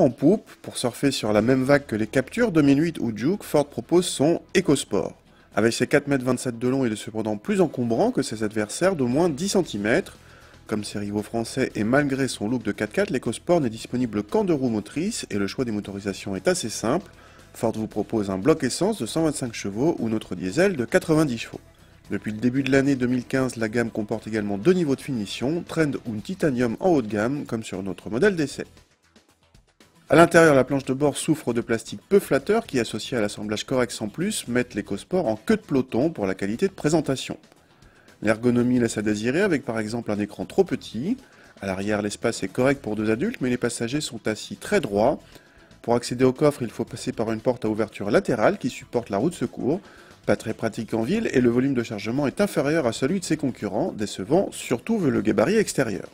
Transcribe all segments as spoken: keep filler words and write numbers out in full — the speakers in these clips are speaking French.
en poupe, pour surfer sur la même vague que les Capture deux mille huit ou Juke, Ford propose son EcoSport. Avec ses quatre mètres vingt-sept de long, il est cependant plus encombrant que ses adversaires d'au moins dix centimètres. Comme ses rivaux français et malgré son look de quatre-quatre, l'EcoSport n'est disponible qu'en deux roues motrices et le choix des motorisations est assez simple. Ford vous propose un bloc essence de cent vingt-cinq chevaux ou notre diesel de quatre-vingt-dix chevaux. Depuis le début de l'année deux mille quinze, la gamme comporte également deux niveaux de finition, Trend ou Titanium en haut de gamme, comme sur notre modèle d'essai. A l'intérieur, la planche de bord souffre de plastique peu flatteur qui, associé à l'assemblage correct sans plus, mettent l'EcoSport en queue de peloton pour la qualité de présentation. L'ergonomie laisse à désirer avec par exemple un écran trop petit. À l'arrière, l'espace est correct pour deux adultes, mais les passagers sont assis très droits. Pour accéder au coffre, il faut passer par une porte à ouverture latérale qui supporte la roue de secours. Pas très pratique en ville et le volume de chargement est inférieur à celui de ses concurrents, décevant surtout vu le gabarit extérieur.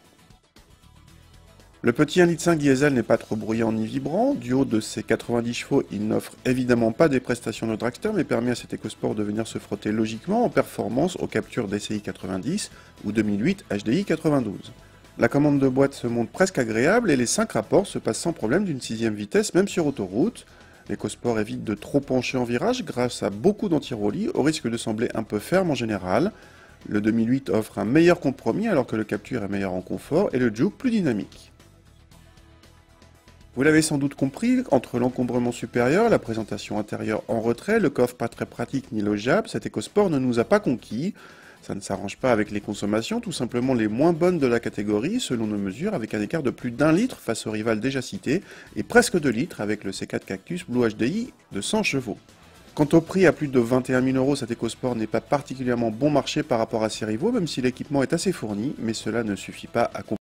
Le petit un virgule cinq litre diesel n'est pas trop bruyant ni vibrant. Du haut de ses quatre-vingt-dix chevaux, il n'offre évidemment pas des prestations de dragster, mais permet à cet EcoSport de venir se frotter logiquement en performance aux Capture D C I quatre-vingt-dix ou deux mille huit H D I quatre-vingt-douze. La commande de boîte se montre presque agréable et les cinq rapports se passent sans problème d'une sixième vitesse, même sur autoroute. L'EcoSport évite de trop pencher en virage grâce à beaucoup d'anti-roulis, au risque de sembler un peu ferme en général. Le deux mille huit offre un meilleur compromis alors que le Capture est meilleur en confort et le Juke plus dynamique. Vous l'avez sans doute compris, entre l'encombrement supérieur, la présentation intérieure en retrait, le coffre pas très pratique ni logeable, cet EcoSport ne nous a pas conquis. Ça ne s'arrange pas avec les consommations, tout simplement les moins bonnes de la catégorie, selon nos mesures, avec un écart de plus d'un litre face au rival déjà cité, et presque deux litres avec le C quatre Cactus Blue H D I de cent chevaux. Quant au prix, à plus de vingt et un mille euros, cet EcoSport n'est pas particulièrement bon marché par rapport à ses rivaux, même si l'équipement est assez fourni, mais cela ne suffit pas à compenser